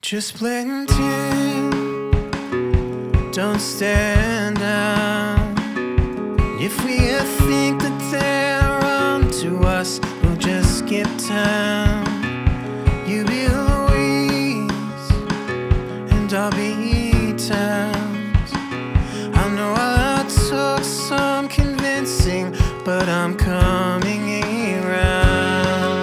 Just blend in, don't stand out. If we think that they're on to us, we'll just skip town. You be Louise and I'll be Towns. I know I took some convincing, but I'm coming around.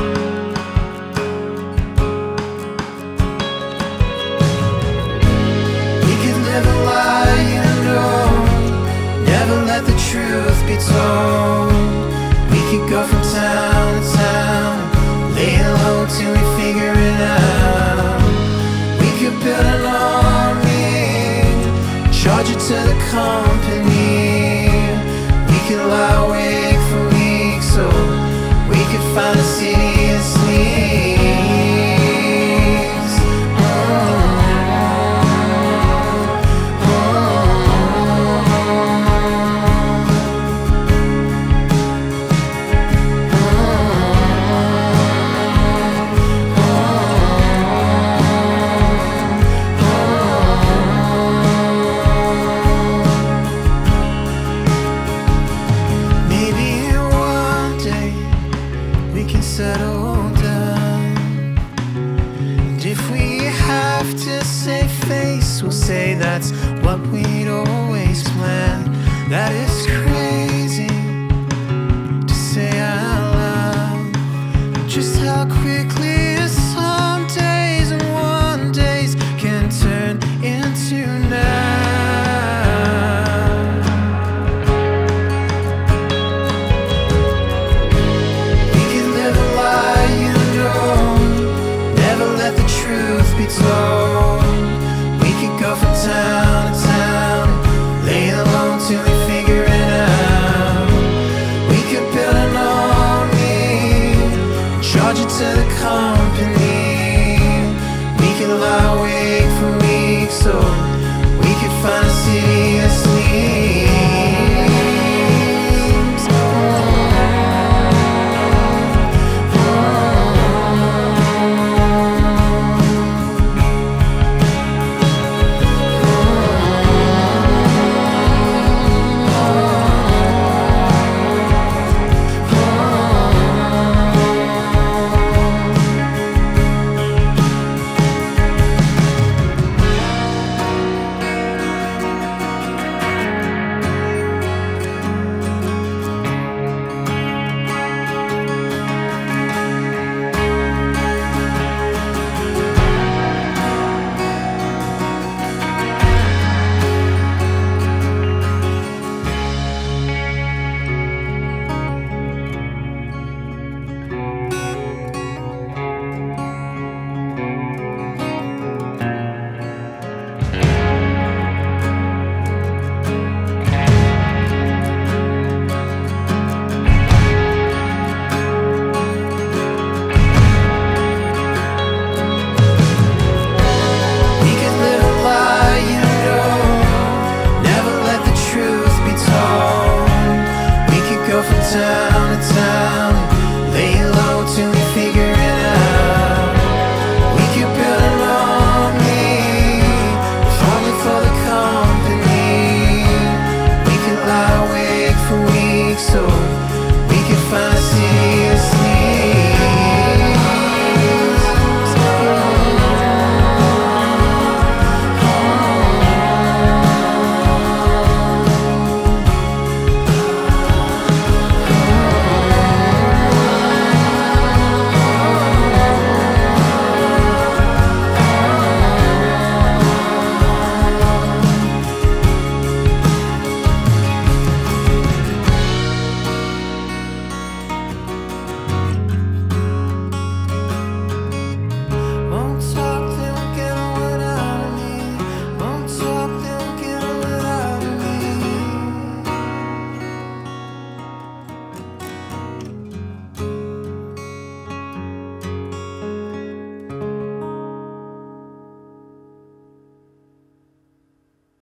We could live a lie, you know, never let the truth be told. We could go from town to town, lay low till we figure it out. We could build an army, charge it to the company. We could lie awake for weeks, so we could find a city that sleeps. Settle down, and if we have to save face, we'll say that's what we'd always planned. That is crazy to say out loud, just how quickly some days and one days can turn into now. Told. We could go from town to town, lay alone till we figure it out. We could build an army, charge it to the company. We could lie awake for weeks, so we could find a city that's